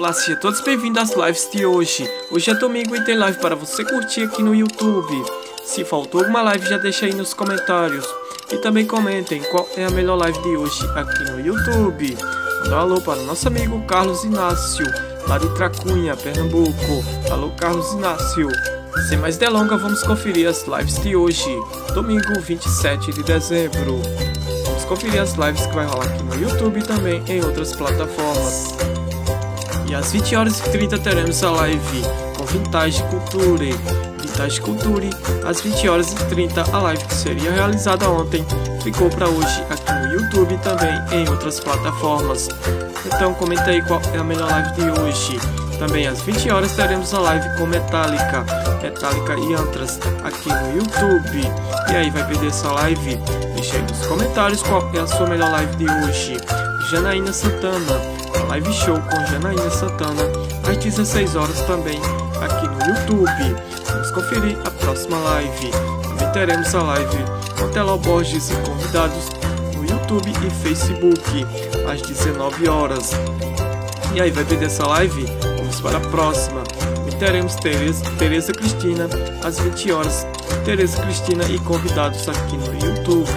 Olá, sejam todos bem-vindos às lives de hoje. Hoje é domingo e tem live para você curtir aqui no YouTube. Se faltou alguma live, já deixa aí nos comentários. E também comentem qual é a melhor live de hoje aqui no YouTube. Manda um alô para o nosso amigo Carlos Inácio, lá de Tracunha, Pernambuco. Alô, Carlos Inácio. Sem mais delongas, vamos conferir as lives de hoje, domingo 27 de dezembro. Vamos conferir as lives que vai rolar aqui no YouTube e também em outras plataformas. E às 20h30 teremos a live com Vintage Culture. Vintage Culture, às 20h30, a live que seria realizada ontem ficou para hoje aqui no YouTube e também em outras plataformas. Então comenta aí qual é a melhor live de hoje. Também às 20h teremos a live com Metallica e Antras aqui no YouTube. E aí, vai perder essa live? Deixa aí nos comentários qual é a sua melhor live de hoje. Janaína Santana, live show com Janaína Santana às 16h também aqui no YouTube. Vamos conferir a próxima live. Também teremos a live com Teló Borges e convidados no YouTube e Facebook às 19h. E aí, vai perder essa live? Vamos para a próxima. E teremos Tereza Cristina às 20h. Tereza Cristina e convidados aqui no YouTube.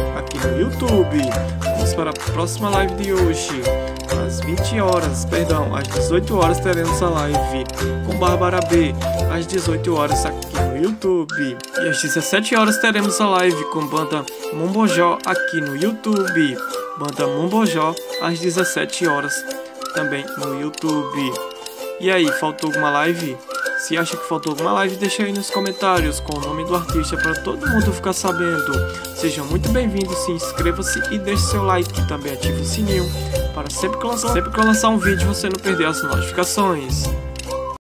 Vamos para a próxima live de hoje. Às 18h teremos a live com Bárbara B. Às 18h aqui no YouTube. E às 17h teremos a live com Banda Mombojó aqui no YouTube. Banda Mombojó às 17h também no YouTube. E aí, faltou alguma live? Se acha que faltou alguma live, deixa aí nos comentários com o nome do artista para todo mundo ficar sabendo. Sejam muito bem-vindos, se inscreva-se e deixe seu like. Também ative o sininho para sempre que eu lançar um vídeo você não perder as notificações.